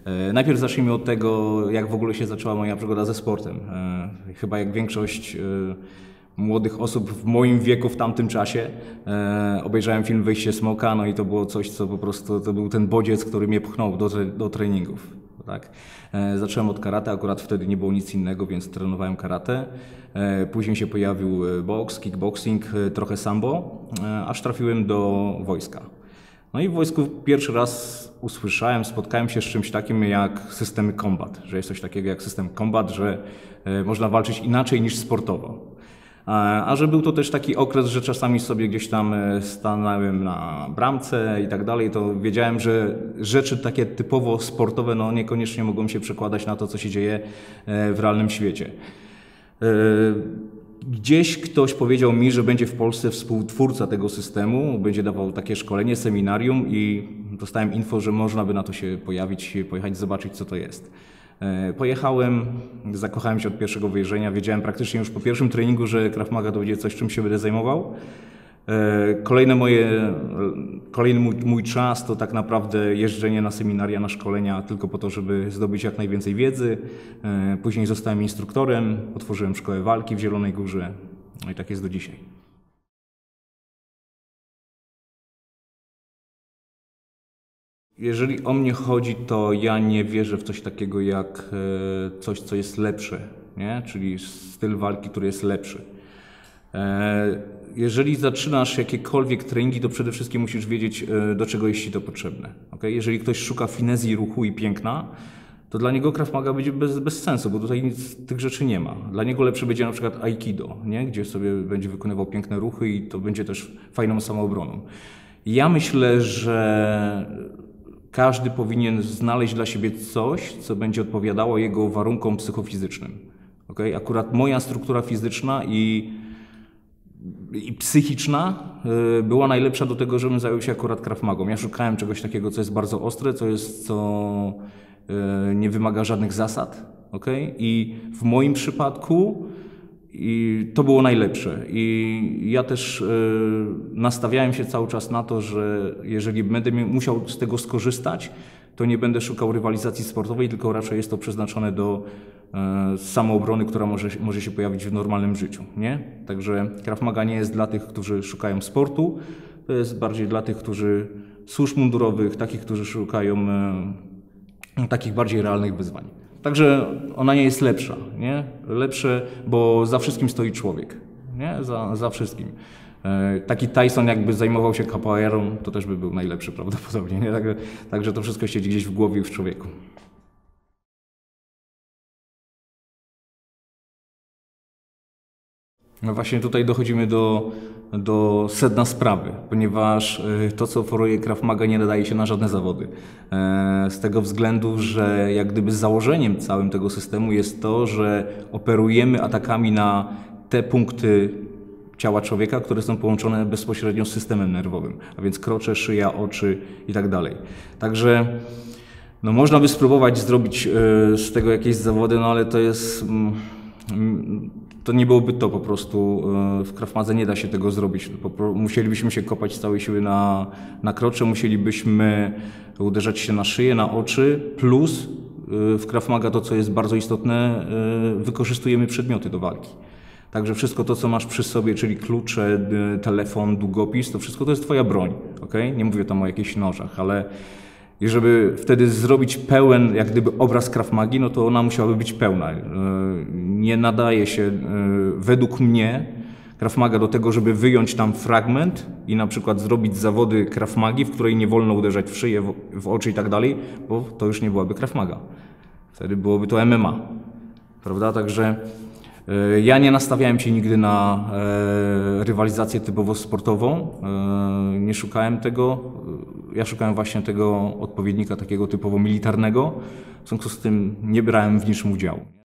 Najpierw zacznijmy od tego, jak w ogóle się zaczęła moja przygoda ze sportem. Chyba jak większość młodych osób w moim wieku w tamtym czasie obejrzałem film Wyjście Smoka, no i to było coś, co po prostu to był ten bodziec, który mnie pchnął do treningów. Tak? Zacząłem od karate, akurat wtedy nie było nic innego, więc trenowałem karate. Później się pojawił boks, kickboxing, trochę sambo, aż trafiłem do wojska. No i w wojsku pierwszy raz usłyszałem, spotkałem się z czymś takim jak systemy combat, że jest coś takiego jak system combat, że można walczyć inaczej niż sportowo. A że był to też taki okres, że czasami sobie gdzieś tam stanąłem na bramce i tak dalej, to wiedziałem, że rzeczy takie typowo sportowe no niekoniecznie mogą się przekładać na to, co się dzieje w realnym świecie. Gdzieś ktoś powiedział mi, że będzie w Polsce współtwórca tego systemu, będzie dawał takie szkolenie, seminarium i dostałem info, że można by na to się pojawić, pojechać, zobaczyć, co to jest. Pojechałem, zakochałem się od pierwszego wejrzenia, wiedziałem praktycznie już po pierwszym treningu, że Krav Maga to będzie coś, czym się będę zajmował. Kolejny mój czas to tak naprawdę jeżdżenie na seminaria, na szkolenia tylko po to, żeby zdobyć jak najwięcej wiedzy. Później zostałem instruktorem, otworzyłem szkołę walki w Zielonej Górze, no i tak jest do dzisiaj. Jeżeli o mnie chodzi, to ja nie wierzę w coś takiego jak coś, co jest lepsze, nie? Czyli styl walki, który jest lepszy. Jeżeli zaczynasz jakiekolwiek treningi, to przede wszystkim musisz wiedzieć, do czego jest Ci to potrzebne. Okay? Jeżeli ktoś szuka finezji, ruchu i piękna, to dla niego Krav Maga będzie bez sensu, bo tutaj nic z tych rzeczy nie ma. Dla niego lepsze będzie na przykład Aikido, nie? Gdzie sobie będzie wykonywał piękne ruchy i to będzie też fajną samoobroną. Ja myślę, że każdy powinien znaleźć dla siebie coś, co będzie odpowiadało jego warunkom psychofizycznym. Okay? Akurat moja struktura fizyczna i psychiczna była najlepsza do tego, żebym zajął się akurat Krav Magą. Ja szukałem czegoś takiego, co jest bardzo ostre, co nie wymaga żadnych zasad. Okay? I w moim przypadku to było najlepsze. I ja też nastawiałem się cały czas na to, że jeżeli będę musiał z tego skorzystać, to nie będę szukał rywalizacji sportowej, tylko raczej jest to przeznaczone do samoobrony, która może się pojawić w normalnym życiu. Nie? Także Krav Maga nie jest dla tych, którzy szukają sportu, to jest bardziej dla tych, którzy służb mundurowych, takich, którzy szukają takich bardziej realnych wyzwań. Także ona nie jest lepsza, nie? Lepsze, bo za wszystkim stoi człowiek, nie? Za wszystkim. Taki Tyson jakby zajmował się capoeirą, to też by był najlepszy prawdopodobnie, nie? Także to wszystko siedzi gdzieś w głowie i w człowieku. No właśnie tutaj dochodzimy do sedna sprawy, ponieważ to, co oferuje Krav Maga, nie nadaje się na żadne zawody. Z tego względu, że jak gdyby założeniem całym tego systemu jest to, że operujemy atakami na te punkty ciała człowieka, które są połączone bezpośrednio z systemem nerwowym, a więc krocze, szyja, oczy i tak dalej. Także no, można by spróbować zrobić z tego jakieś zawody, no ale to jest... To nie byłoby to po prostu, w Krav Madze nie da się tego zrobić. Musielibyśmy się kopać z całej siły na krocze, musielibyśmy uderzać się na szyję, na oczy, plus w Krav Maga to, co jest bardzo istotne, wykorzystujemy przedmioty do walki. Także wszystko to, co masz przy sobie, czyli klucze, telefon, długopis, to wszystko to jest twoja broń. Okay? Nie mówię tam o jakichś nożach, ale i żeby wtedy zrobić pełen, jak gdyby obraz Krav Magi, no to ona musiałaby być pełna. Nie nadaje się, według mnie, Krav Maga do tego, żeby wyjąć tam fragment i na przykład zrobić zawody Krav Magi, w której nie wolno uderzać w szyję, w oczy i tak dalej, bo to już nie byłaby Krav Maga. Wtedy byłoby to MMA. Prawda? Także ja nie nastawiałem się nigdy na rywalizację typowo sportową, nie szukałem tego. Ja szukałem właśnie tego odpowiednika takiego typowo militarnego, w związku z tym nie brałem w niczym udziału.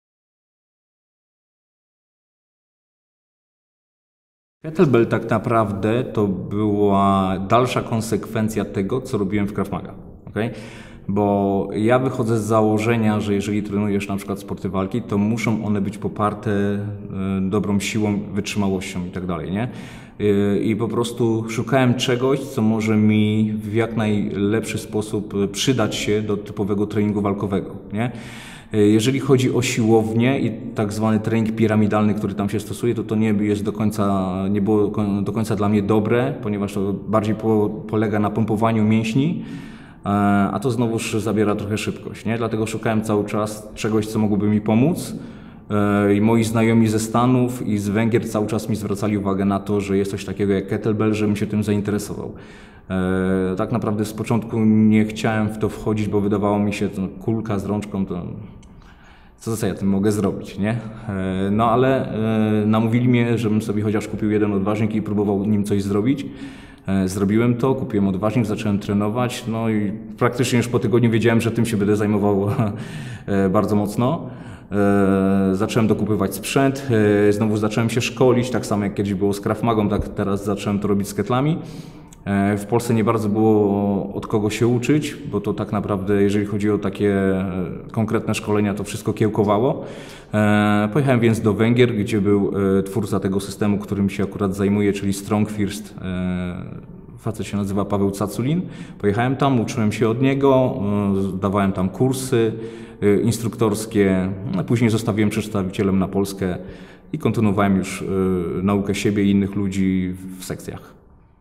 Kettlebell tak naprawdę to była dalsza konsekwencja tego, co robiłem w Krav Maga. Okay? Bo ja wychodzę z założenia, że jeżeli trenujesz na przykład sporty walki, to muszą one być poparte dobrą siłą, wytrzymałością i tak dalej, nie? i po prostu szukałem czegoś, co może mi w jak najlepszy sposób przydać się do typowego treningu walkowego, nie? Jeżeli chodzi o siłownię i tak zwany trening piramidalny, który tam się stosuje, to nie jest nie było do końca dla mnie dobre, ponieważ to bardziej polega na pompowaniu mięśni, a to znowuż zabiera trochę szybkość, nie? Dlatego szukałem cały czas czegoś, co mogłoby mi pomóc. I moi znajomi ze Stanów i z Węgier cały czas mi zwracali uwagę na to, że jest coś takiego jak kettlebell, żebym się tym zainteresował. Tak naprawdę z początku nie chciałem w to wchodzić, bo wydawało mi się, to kulka z rączką, to co ja tym mogę zrobić, nie? No ale namówili mnie, żebym sobie chociaż kupił jeden odważnik i próbował nim coś zrobić. Zrobiłem to, kupiłem odważnik, zacząłem trenować, no i praktycznie już po tygodniu wiedziałem, że tym się będę zajmował bardzo mocno. Zacząłem dokupywać sprzęt, znowu zacząłem się szkolić, tak samo jak kiedyś było z Krav Magą, tak teraz zacząłem to robić z ketlami. W Polsce nie bardzo było od kogo się uczyć, bo to tak naprawdę, jeżeli chodzi o takie konkretne szkolenia, to wszystko kiełkowało. Pojechałem więc do Węgier, gdzie był twórca tego systemu, którym się akurat zajmuję, czyli Strong First. Facet się nazywa Paweł Caculin. Pojechałem tam, uczyłem się od niego, dawałem tam kursy instruktorskie, a później zostawiłem przedstawicielem na Polskę i kontynuowałem już naukę siebie i innych ludzi w sekcjach.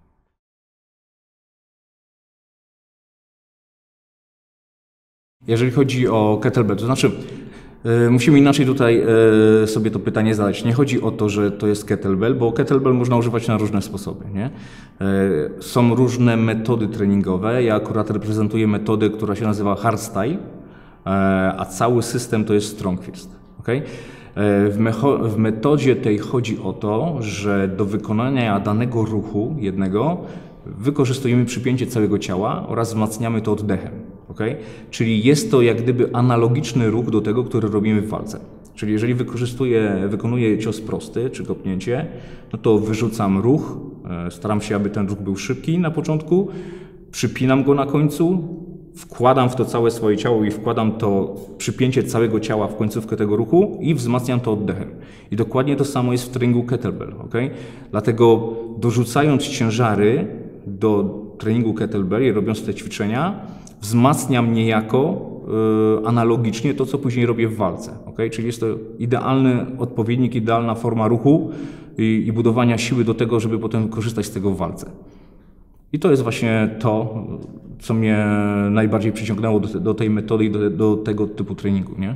Jeżeli chodzi o kettlebell, to znaczy musimy inaczej tutaj sobie to pytanie zadać. Nie chodzi o to, że to jest kettlebell, bo kettlebell można używać na różne sposoby, nie? Są różne metody treningowe. Ja akurat reprezentuję metodę, która się nazywa hardstyle, a cały system to jest strong first. Okay? W metodzie tej chodzi o to, że do wykonania danego ruchu jednego wykorzystujemy przypięcie całego ciała oraz wzmacniamy to oddechem. Okay? Czyli jest to jak gdyby analogiczny ruch do tego, który robimy w walce. Czyli jeżeli wykonuję cios prosty czy kopnięcie, no to wyrzucam ruch, staram się, aby ten ruch był szybki na początku, przypinam go na końcu, wkładam w to całe swoje ciało i wkładam to przypięcie całego ciała w końcówkę tego ruchu i wzmacniam to oddechem. I dokładnie to samo jest w treningu kettlebell. Okay? Dlatego dorzucając ciężary do treningu kettlebell i robiąc te ćwiczenia, wzmacniam niejako analogicznie to, co później robię w walce. Okay? Czyli jest to idealny odpowiednik, idealna forma ruchu i budowania siły do tego, żeby potem korzystać z tego w walce. I to jest właśnie to, co mnie najbardziej przyciągnęło do tej metody i do tego typu treningu, nie?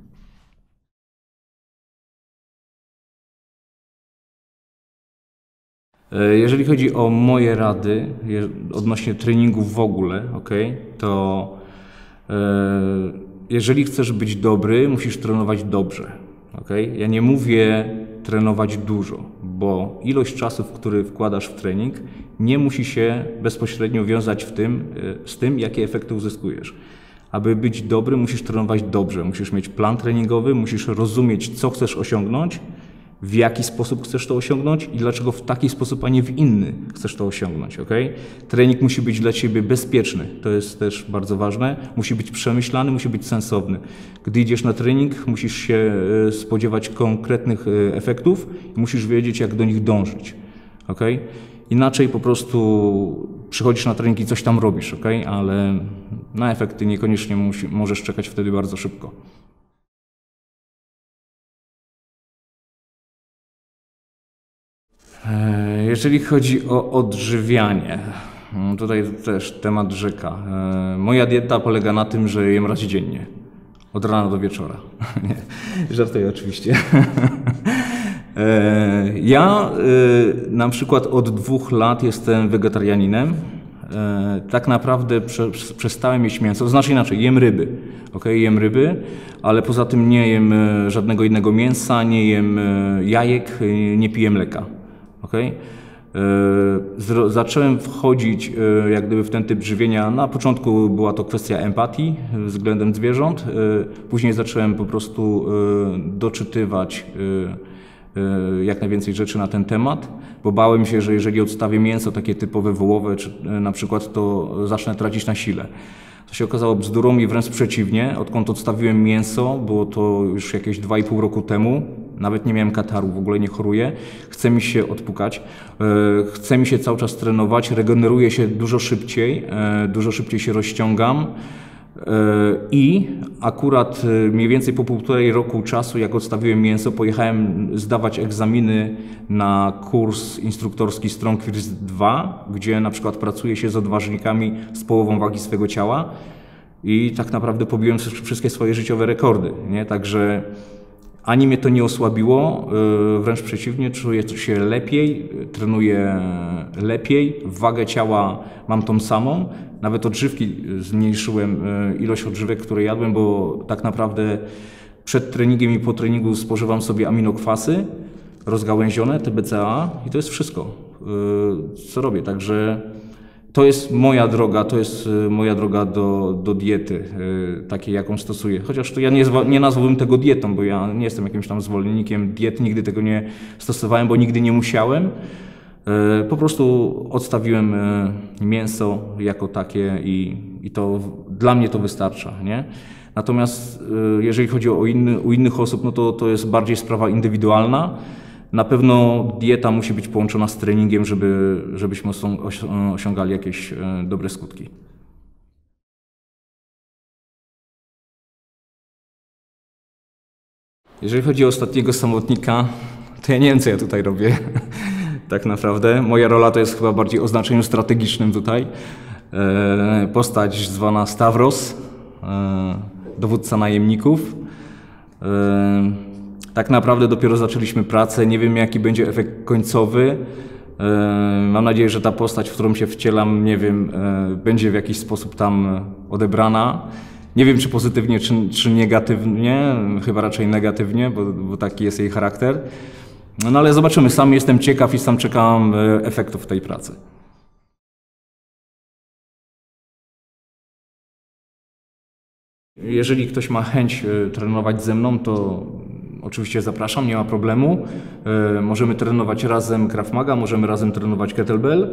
Jeżeli chodzi o moje rady odnośnie treningu w ogóle, okay, to jeżeli chcesz być dobry, musisz trenować dobrze. Okay? Ja nie mówię trenować dużo, bo ilość czasu, który wkładasz w trening, nie musi się bezpośrednio wiązać z tym, jakie efekty uzyskujesz. Aby być dobry, musisz trenować dobrze, musisz mieć plan treningowy, musisz rozumieć, co chcesz osiągnąć, w jaki sposób chcesz to osiągnąć i dlaczego w taki sposób, a nie w inny chcesz to osiągnąć. Okay? Trening musi być dla Ciebie bezpieczny, to jest też bardzo ważne, musi być przemyślany, musi być sensowny. Gdy idziesz na trening, musisz się spodziewać konkretnych efektów i musisz wiedzieć, jak do nich dążyć. Okay? Inaczej po prostu przychodzisz na trening i coś tam robisz, okay? Ale na efekty niekoniecznie możesz czekać wtedy bardzo szybko. Jeżeli chodzi o odżywianie, tutaj też temat rzeka. Moja dieta polega na tym, że jem raz dziennie, od rana do wieczora. Nie, żartuję oczywiście. Ja na przykład od 2 lat jestem wegetarianinem. Tak naprawdę przestałem jeść mięso, to znaczy inaczej, jem ryby. Okay? Jem ryby, ale poza tym nie jem żadnego innego mięsa, nie jem jajek, nie piję mleka. Okay? Zacząłem wchodzić jak gdyby w ten typ żywienia. Na początku była to kwestia empatii względem zwierząt. Później zacząłem po prostu doczytywać jak najwięcej rzeczy na ten temat, bo bałem się, że jeżeli odstawię mięso takie typowe wołowe, czy na przykład, to zacznę tracić na sile. To się okazało bzdurą i wręcz przeciwnie. Odkąd odstawiłem mięso, było to już jakieś 2,5 roku temu, nawet nie miałem kataru, w ogóle nie choruję, chce mi się odpukać, chce mi się cały czas trenować, regeneruję się dużo szybciej się rozciągam. I akurat mniej więcej po 1,5 roku czasu, jak odstawiłem mięso, pojechałem zdawać egzaminy na kurs instruktorski StrongFirst 2, gdzie na przykład pracuje się z odważnikami z połową wagi swego ciała i tak naprawdę pobiłem wszystkie swoje życiowe rekordy, nie? Także ani mnie to nie osłabiło, wręcz przeciwnie, czuję się lepiej, trenuję lepiej, wagę ciała mam tą samą. Nawet odżywki zmniejszyłem, ilość odżywek, które jadłem, bo tak naprawdę przed treningiem i po treningu spożywam sobie aminokwasy rozgałęzione, TBCA i to jest wszystko, co robię. Także to jest moja droga do diety, takiej jaką stosuję. Chociaż to ja nie nazwałbym tego dietą, bo ja nie jestem jakimś tam zwolennikiem diet, nigdy tego nie stosowałem, bo nigdy nie musiałem. Po prostu odstawiłem mięso jako takie i to dla mnie to wystarcza, nie? Natomiast jeżeli chodzi u innych osób, no to jest bardziej sprawa indywidualna. Na pewno dieta musi być połączona z treningiem, żebyśmy osiągali jakieś dobre skutki. Jeżeli chodzi o ostatniego samotnika, to ja nie wiem, co ja tutaj robię. Tak naprawdę. Moja rola to jest chyba bardziej o znaczeniu strategicznym tutaj. Postać zwana Stavros, dowódca najemników. Tak naprawdę dopiero zaczęliśmy pracę, nie wiem jaki będzie efekt końcowy. Mam nadzieję, że ta postać, w którą się wcielam, nie wiem, będzie w jakiś sposób tam odebrana. Nie wiem, czy pozytywnie, czy negatywnie, chyba raczej negatywnie, bo taki jest jej charakter. No ale zobaczymy, sam jestem ciekaw i sam czekam efektów tej pracy. Jeżeli ktoś ma chęć trenować ze mną, to oczywiście zapraszam, nie ma problemu. Możemy trenować razem Krav Maga, możemy razem trenować kettlebell.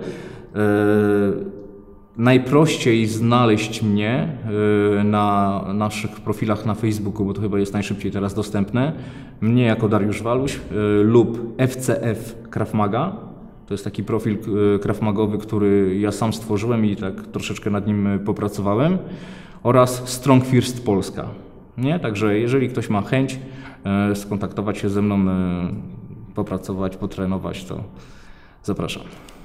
Najprościej znaleźć mnie na naszych profilach na Facebooku, bo to chyba jest najszybciej teraz dostępne. Mnie jako Dariusz Waluś lub FCF Krav Maga. To jest taki profil Krav Magowy, który ja sam stworzyłem i tak troszeczkę nad nim popracowałem. Oraz StrongFirst Polska. Nie? Także jeżeli ktoś ma chęć skontaktować się ze mną, popracować, potrenować, to zapraszam.